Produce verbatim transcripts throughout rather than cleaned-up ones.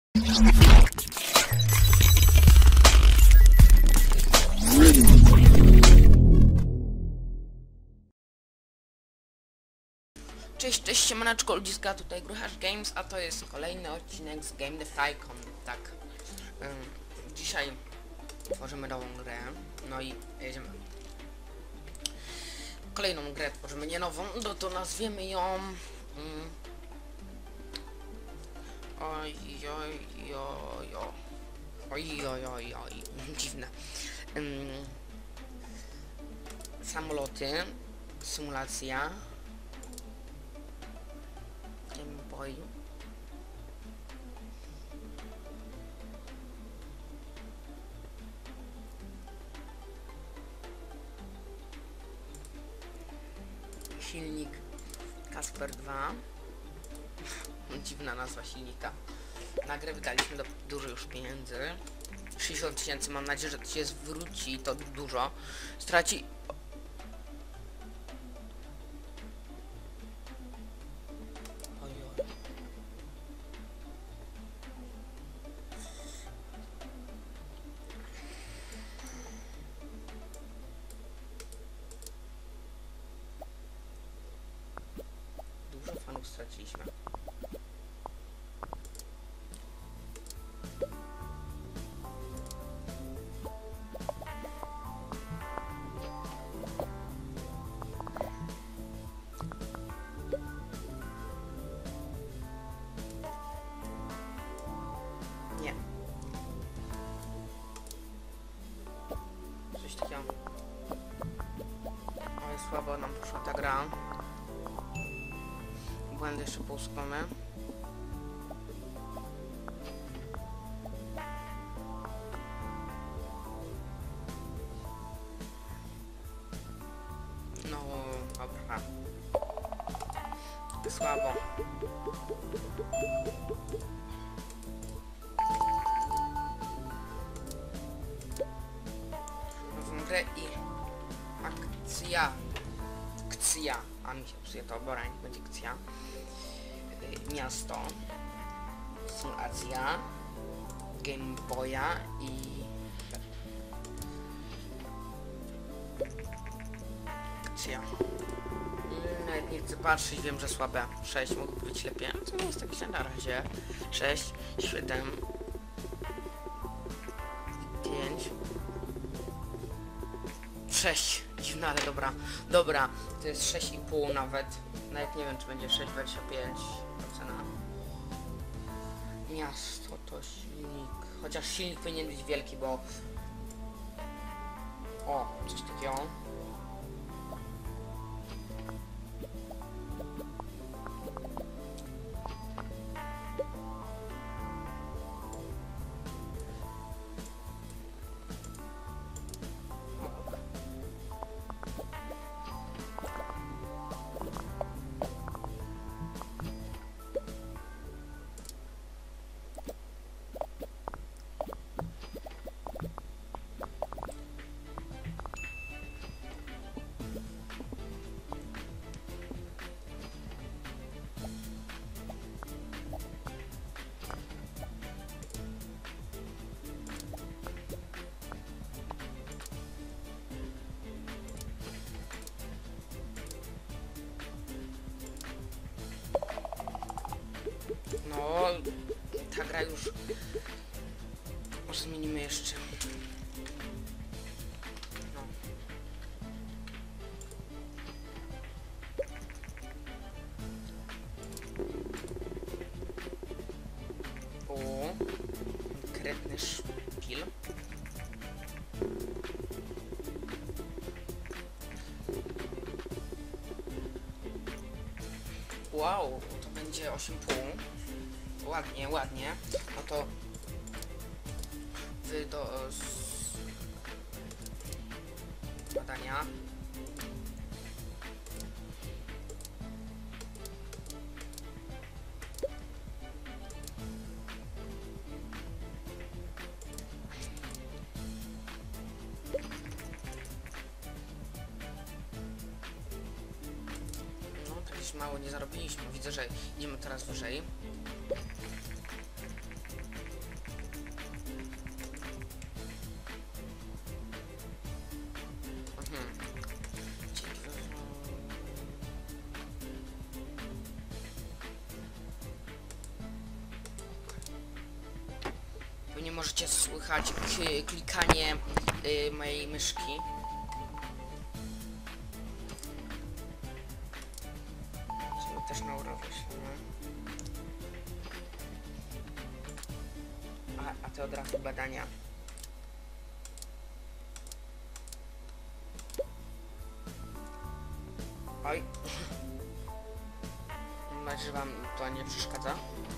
Cześć, cześć, siemaneczko ludziska, tutaj Gruchasz Games, a to jest kolejny odcinek z Game the Tycoon, tak. Um, dzisiaj tworzymy nową grę, no i jedziemy. Kolejną grę tworzymy, nie nową, no to nazwiemy ją... Um, oj, oj, oj, oj, oj, oj, oj, oj, dziwne. Um, samoloty, symulacja. Boy. Silnik Kasper dwa. Dziwna nazwa silnika. Na grę wydaliśmy do, dużo już pieniędzy. sześćdziesiąt tysięcy, mam nadzieję, że to się zwróci, to dużo. Straci... Dużo fanów straciliśmy. Nie. Coś takiego. Oj, słabo nam poszła ta gra. Błędy jeszcze pousuwamy. No, dobra. Słabo. Nową grę i akcja. Akcja. A mi się psuje to obora, nie będzie akcja. Miasto, symulacja, Game Boya i akcja. Nawet nie chcę patrzeć, wiem, że słabe. sześć mogłoby być lepiej, ale to nie jest tak źle na razie. sześć, siedem, pięć, sześć. Dziwne, ale dobra. Dobra, to jest sześć i pół nawet. Nawet nie wiem, czy będzie sześć dwadzieścia pięć ocena. Miasto to silnik. Chociaż silnik powinien być wielki, bo... O, coś takiego. No, ta gra już... Może zmienimy jeszcze. No. O, konkretny szpil. Wow, to będzie osiem i pół. Ładnie, ładnie. No to wy do badania. Mało nie zarobiliśmy. Widzę, że idziemy teraz wyżej. pewnie możecie słychać klikanie y, mojej myszki. Czyli też na urośliny. A, a ty od razu badania. Oj. Mam nadzieję, że wam to nie przeszkadza.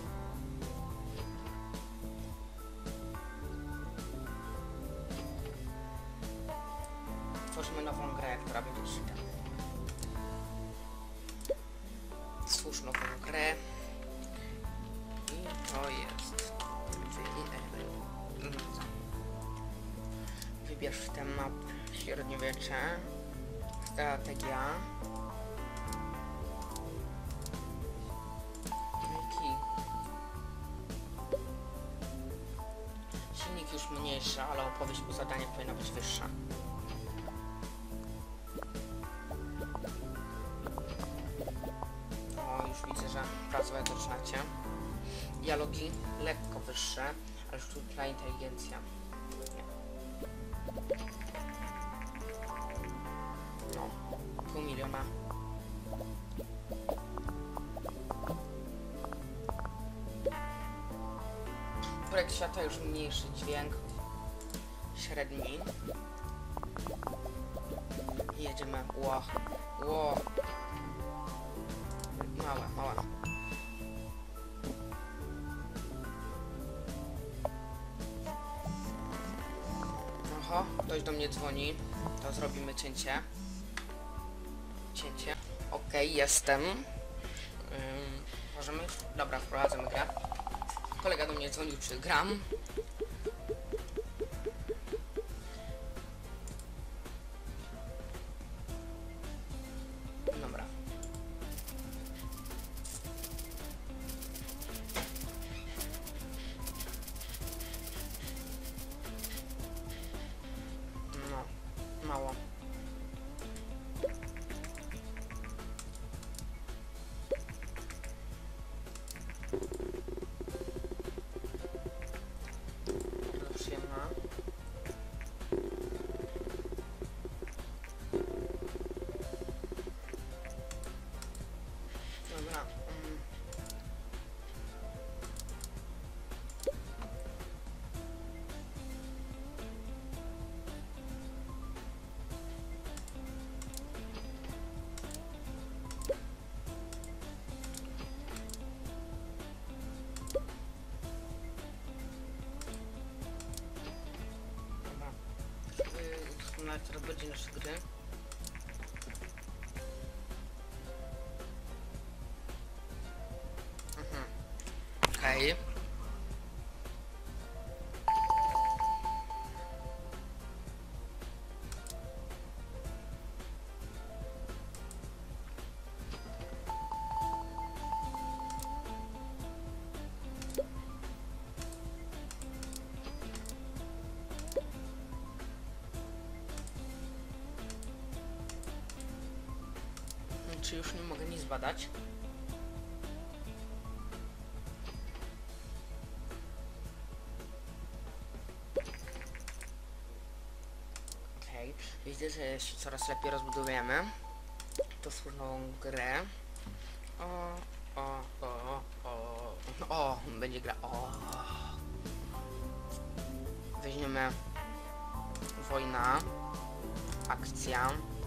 Tworzymy nową grę, która będzie czytana. Stwórz nową grę. I to jest... Wybierz temat średniowiecze. Strategia. Silnik już mniejszy, ale opowieść po zadaniu powinna być wyższa. O, już widzę, że pracować zaczynacie. Dialogi lekko wyższe, ale sztuczna inteligencja. Nie. No, pół miliona. Projekt świata już mniejszy, dźwięk średni. Jedziemy. Ło, ło. Małe, małe. Oho, ktoś do mnie dzwoni. To zrobimy cięcie. Cięcie. Okej, okay, jestem. Ym, możemy? Dobra, wprowadzamy grę. Kolega do mnie dzwonił, czy gram. Dobra. No, mało. Dobra. Um. Dobra. Doskonale teraz będzie nasze gry. Okej. Okay. Czy już nie mogę nic badać? Widzę, że się coraz lepiej rozbudujemy. To stworzoną grę. O, o, o, o, o, będzie gra. O. Weźmiemy wojna, akcja.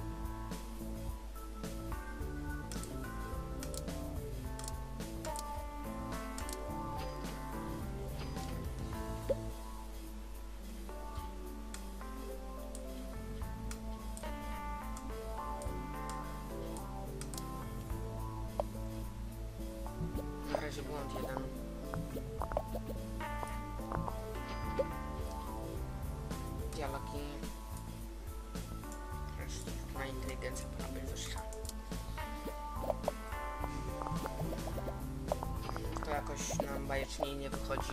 Na razie błąd jeden. Dialogi. Sztuczna inteligencja powinna być wyższa. To jakoś nam bajecznie nie wychodzi.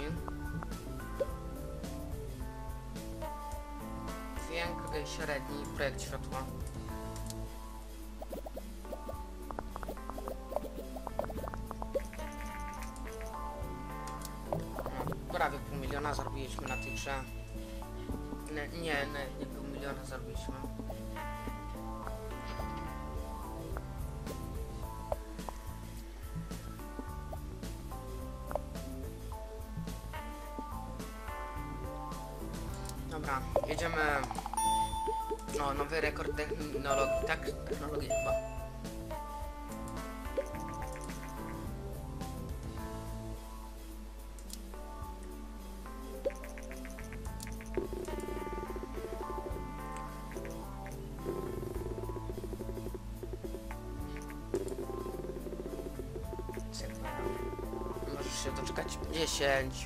Dźwięk średni, projekt światła. No. prawie pół miliona zarobiliśmy na tej grze. Nie, nie, nie, nie pół miliona zarobiliśmy. Dobra, jedziemy. No, nowy rekord technologii, tak? Technologii chyba. Możesz się doczekać? dziesięć.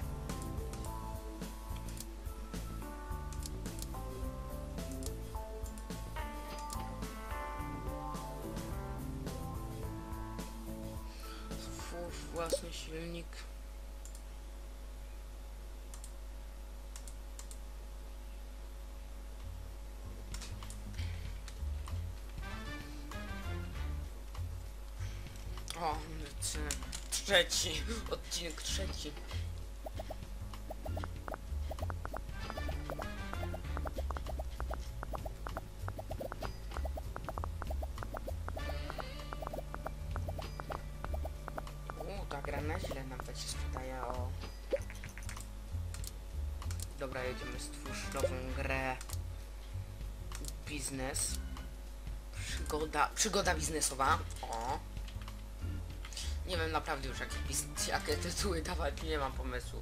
Własny silnik. O, trzeci, odcinek trzeci. Ta gra na źle nawet się sprzedaje, o. Dobra, jedziemy, stwórz nową grę. Biznes. Przygoda, przygoda biznesowa. O. Nie wiem naprawdę już jakie, jakie tytuły dawać, nie mam pomysłów.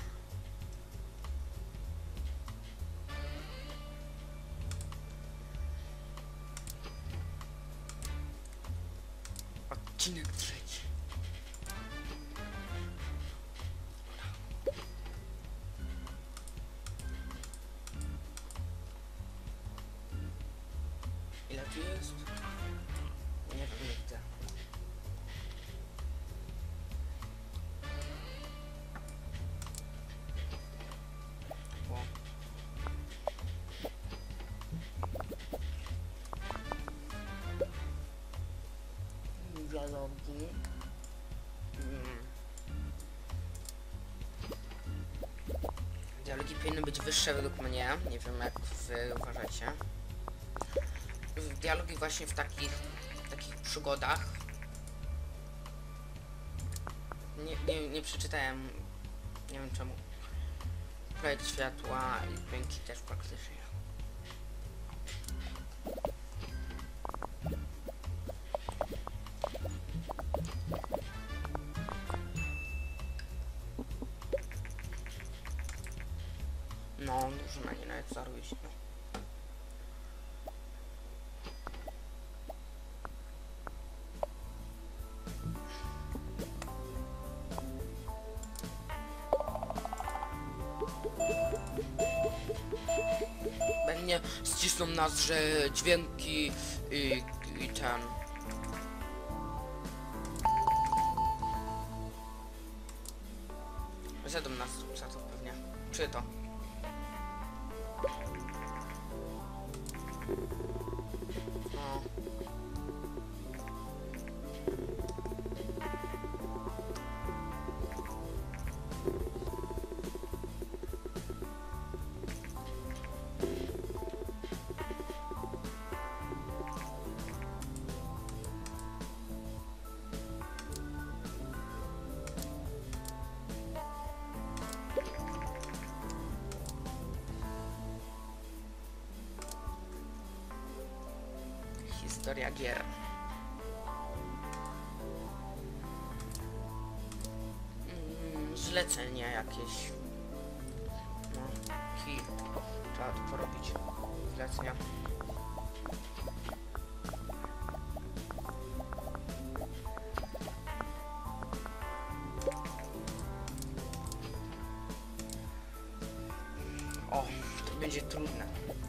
Odcinek trzeci. Ile tu jest? Nie wiem, nie widzę. O. Dialogi. Hmm. Dialogi powinny być wyższe według mnie. Nie wiem jak wy uważacie. Dialogi właśnie w takich, takich przygodach. Nie, nie, nie przeczytałem, nie wiem czemu. Projekt światła i pęki też praktycznie. No, dużo na nie nawet zarobić. No. Pewnie ścisną nas, że dźwięki i, i ten. Zjadą nas za to pewnie. Czy to? No. Historia gier. Mm, zlecenie jakieś. No, kij. Trzeba to porobić. Zlecenia. O, to będzie trudne.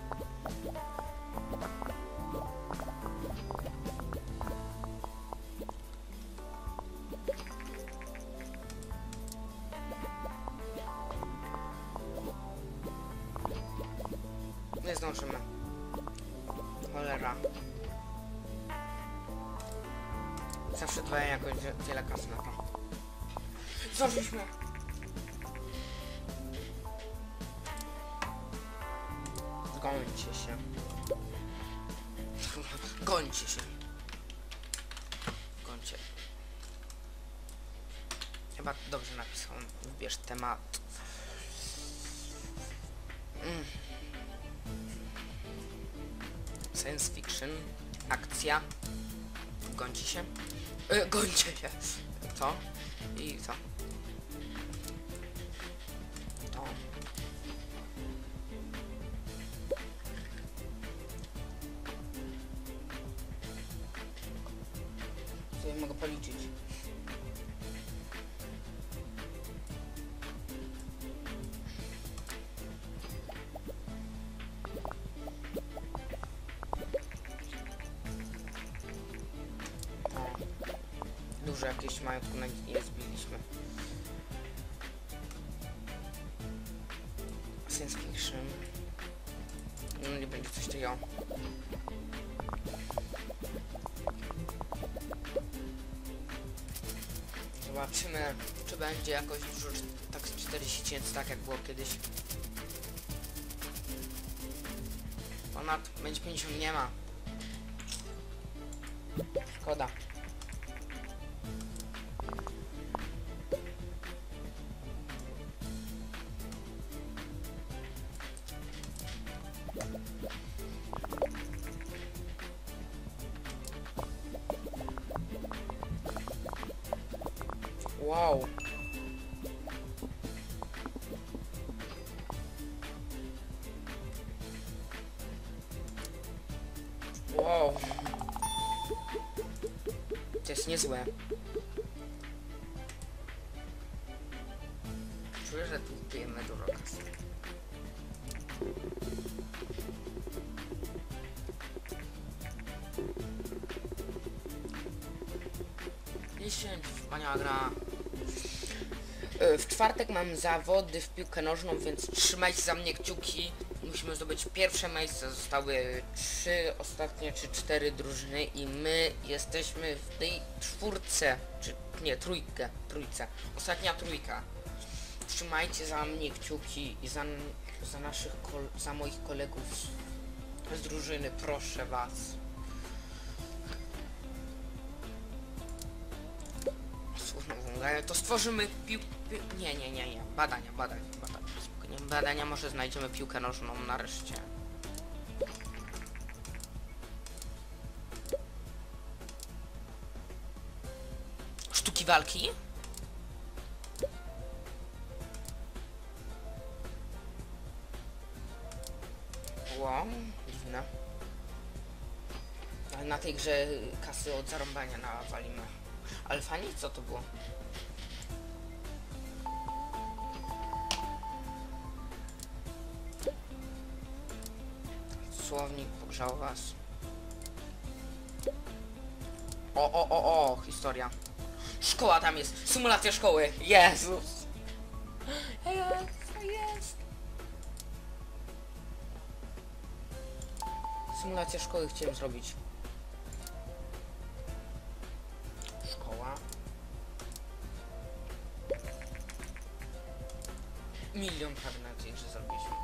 Nie zdążymy. Cholera. Zawsze daję jakoś wiele kasy na to. Zdążyliśmy. Gońcie się. Gońcie się. Gońcie. Chyba dobrze napisałem. Wybierz temat. Mm. Science fiction. Akcja. Gońcie się. Yy, gońcie się. To. I co? To. Sobie mogę policzyć. Dużo jakieś majątku na nie zbiliśmy. Science fiction. No nie będzie coś takiego. Zobaczymy, czy będzie jakoś dużo, tak z czterdzieści tysięcy, tak jak było kiedyś. Ponad będzie pięćdziesiąt, nie ma. Szkoda. Wow. Wow. To jest niezłe. Czuję, że tu pijemy dużo kasy. dziesięć, wspaniała gra. W czwartek mam zawody w piłkę nożną, więc trzymajcie za mnie kciuki. Musimy zdobyć pierwsze miejsce. Zostały trzy ostatnie, czy cztery drużyny i my jesteśmy w tej czwórce, czy nie, trójkę, trójce. Ostatnia trójka. Trzymajcie za mnie kciuki i za, za naszych, za moich kolegów z, z drużyny, proszę was. To stworzymy pił... Pi... Nie, nie, nie, nie. Badania, badania, badania. Spokojnie. Badania, może znajdziemy piłkę nożną nareszcie. Sztuki walki? Wow, dziwne. Ale na tej grze kasy od zarąbania nawalimy. Ale fajnie, co to było? Słownik pogrzał was. O, o, o, o, historia. Szkoła tam jest. Symulacja szkoły. Jezus. Jest, jest. Symulacja szkoły chciałem zrobić. Szkoła. Milion prawie nadzieję, że zrobiliśmy.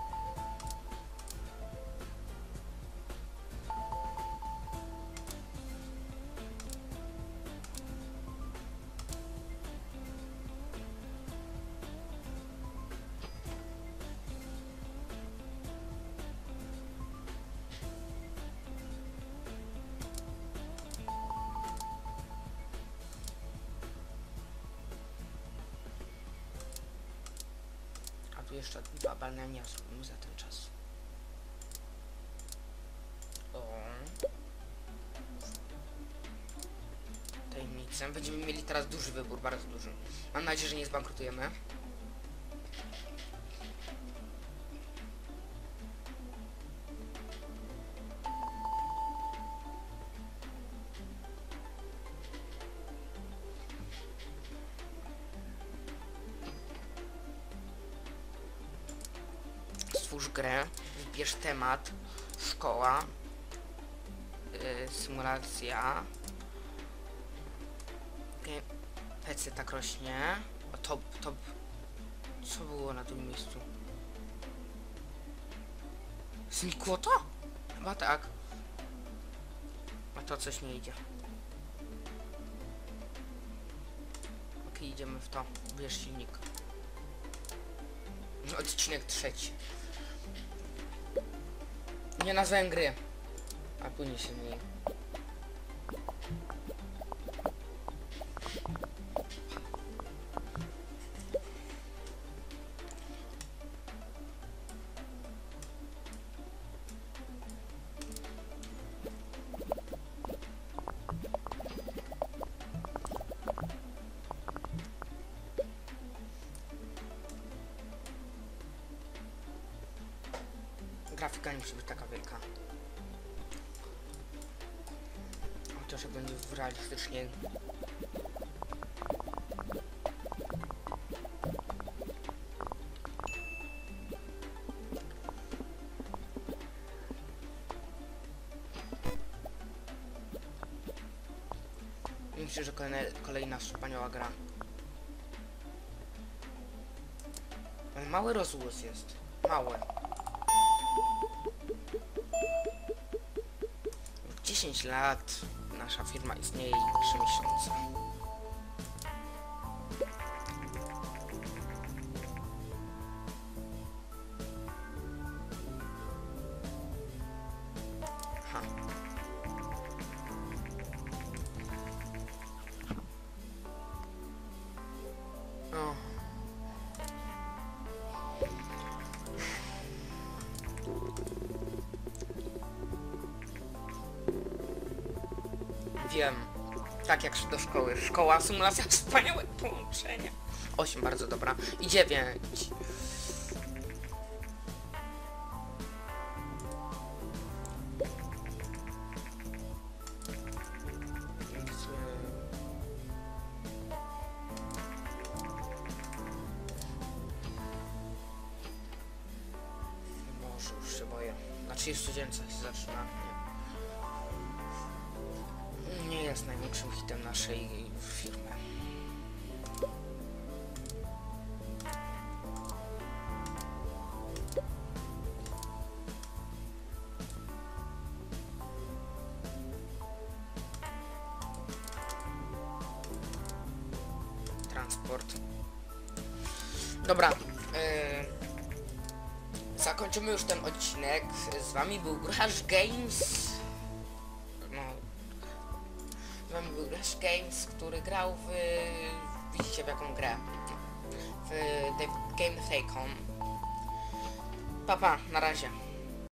Tu jeszcze dwa badania zrobimy za ten czas. O. Tajemnicę. Będziemy mieli teraz duży wybór, bardzo duży. Mam nadzieję, że nie zbankrutujemy. Stwórz grę, wybierz temat, szkoła, yy, symulacja, P C tak rośnie, o, top, top, co było na tym miejscu? Znikło to? Chyba tak. A to coś nie idzie. Ok, idziemy w to. Bierz silnik. Odcinek trzeci. Nie nazwałem gry. A później się zmieni. Grafika nie musi być taka wielka. Chociaż jak będzie w realistycznie. Myślę, że kolejna, kolejna wspaniała gra. Ale mały rozgłos jest. Mały. dziesięć lat nasza firma istnieje i trzy miesiące. Ha. O. Wiem. Tak jak do szkoły. Szkoła, symulacja, wspaniałe połączenia. osiem, bardzo dobra. I dziewięć. Może już się boję. Na trzydziestu dziewięć się zaczyna. Nie. Nie jest największym hitem naszej firmy. Transport. Dobra. Yy, zakończymy już ten odcinek. Z wami był Gracz Games. No. Z wami był Gracz Games, który grał w... Widzicie w jaką grę? W The Game Take On. Papa, na razie.